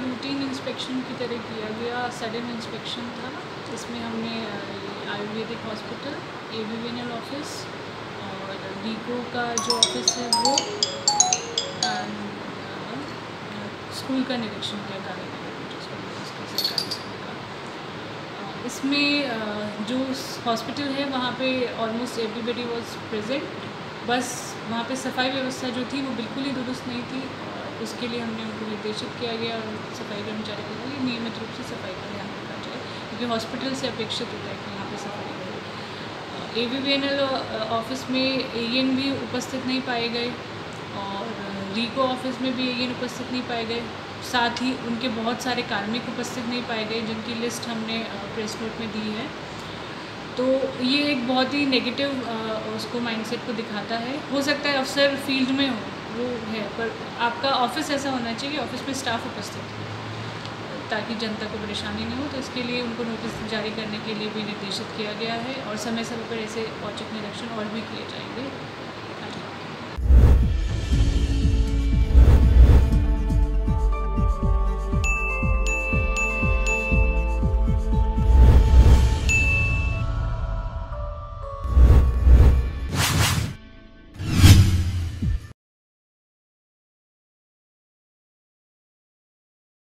Routine inspection की तरह किया गया सडन इंस्पेक्शन था, जिसमें हमने आयुर्वेदिक हॉस्पिटल, ABVNL ऑफिस और डीको का जो ऑफिस है वो, स्कूल का निरीक्षण किया, गांधीनगर सरकारी स्कूल का। इसमें जो हॉस्पिटल है वहाँ पे ऑलमोस्ट एवरीबडी वाज प्रेजेंट, बस वहाँ पे सफाई व्यवस्था जो थी वो बिल्कुल ही दुरुस्त नहीं थी। उसके लिए हमने उनको निर्देशित किया गया और सफाई कर्मचारी को भी नियमित रूप से सफाई का ध्यान रखा जाए, क्योंकि हॉस्पिटल से अपेक्षित होता है कि यहाँ पे सफाई रहे। ABVNL ऑफिस में AN भी उपस्थित नहीं पाए गए और रीको ऑफिस में भी AN उपस्थित नहीं पाए गए, साथ ही उनके बहुत सारे कार्मिक उपस्थित नहीं पाए गए, जिनकी लिस्ट हमने प्रेस नोट में दी है। तो ये एक बहुत ही नेगेटिव उसको माइंडसेट को दिखाता है। हो सकता है अफसर फील्ड में हो, वो है, पर आपका ऑफिस ऐसा होना चाहिए कि ऑफिस में स्टाफ उपस्थित हो ताकि जनता को परेशानी नहीं हो। तो इसके लिए उनको नोटिस जारी करने के लिए भी निर्देशित किया गया है और समय समय पर ऐसे औचक निरीक्षण और भी किए जाएंगे।